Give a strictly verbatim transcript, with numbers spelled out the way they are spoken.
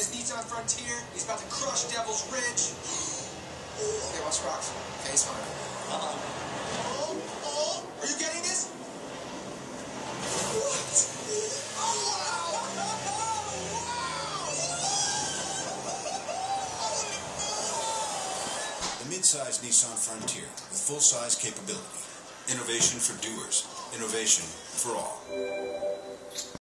this Nissan Frontier. He's about to crush Devil's Ridge. Okay, watch rocks. Okay, he's fine. Uh-oh. Oh, oh. Are you getting this? What? Oh, wow! Wow! The mid-size Nissan Frontier with full-size capability. Innovation for doers. Innovation for all.